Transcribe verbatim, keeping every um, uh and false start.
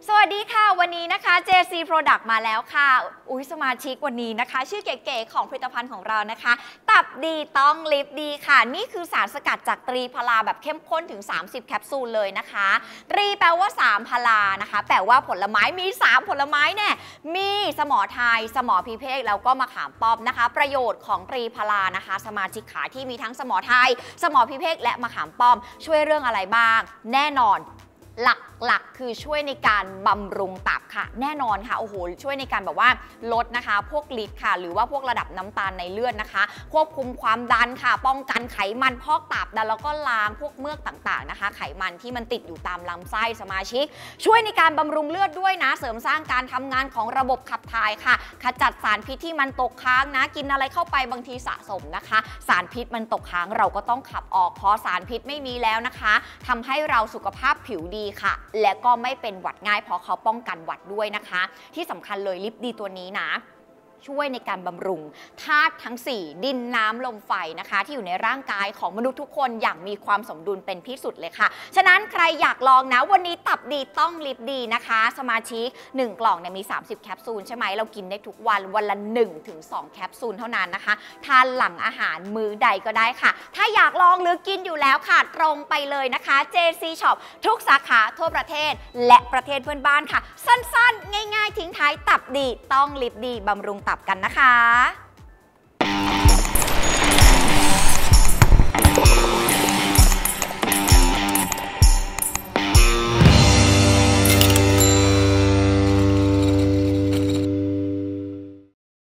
สวัสดีค่ะวันนี้นะคะ เจ ซี Product มาแล้วค่ะอุ้ยสมาชิกวันนี้นะคะชื่อเก๋ๆของผลิตภัณฑ์ของเรานะคะตับดีต้องลิฟต์ดีค่ะนี่คือสารสกัดจากตรีพลาแบบเข้มข้นถึงสามสิบแคปซูลเลยนะคะตรีแปลว่าสามพลานะคะแปลว่าผลไม้มีสามผลไม้เนี่ยมีสมอไทยสมอพีเพกแล้วก็มะขามป้อมนะคะประโยชน์ของตรีพลานะคะสมาชิกขาที่มีทั้งสมอไทยสมอพีเพกและมะขามป้อมช่วยเรื่องอะไรบ้างแน่นอนหลักๆคือช่วยในการบำรุงตับค่ะแน่นอนค่ะโอ้โหช่วยในการแบบว่าลดนะคะพวกลิตค่ะหรือว่าพวกระดับน้ำตาลในเลือดนะคะควบคุมความดันค่ะป้องกันไขมันพอกตับแล้วก็ล้างพวกเมือกต่างๆนะคะไขมันที่มันติดอยู่ตามลำไส้สมาชิกช่วยในการบำรุงเลือดด้วยนะเสริมสร้างการทำงานของระบบขับถ่ายค่ะขจัดสารพิษที่มันตกค้างนะกินอะไรเข้าไปบางทีสะสมนะคะสารพิษมันตกค้างเราก็ต้องขับออกพอสารพิษไม่มีแล้วนะคะทำให้เราสุขภาพผิวดีค่ะและก็ไม่เป็นหวัดง่ายเพราะเขาป้องกันหวัดด้วยนะคะที่สำคัญเลยลิปดีตัวนี้นะช่วยในการบำรุงธาตุทั้งสี่ดินน้ำลมไฟนะคะที่อยู่ในร่างกายของมนุษย์ทุกคนอย่างมีความสมดุลเป็นที่สุดเลยค่ะฉะนั้นใครอยากลองนะวันนี้ตับดีต้องลิปดีนะคะสมาชิกหนึ่งกล่องเนี่ยมีสามสิบแคปซูลใช่ไหมเรากินได้ทุกวันวันละ หนึ่งถึงสอง แคปซูลเท่านั้นนะคะทานหลังอาหารมื้อใดก็ได้ค่ะถ้าอยากลองหรือกินอยู่แล้วค่ะตรงไปเลยนะคะ เจ ซี Shop ทุกสาขาทั่วประเทศและประเทศเพื่อนบ้านค่ะสั้นๆง่ายๆทิ้งท้ายตับดีต้องลิปดีบำรุงตับกันนะคะ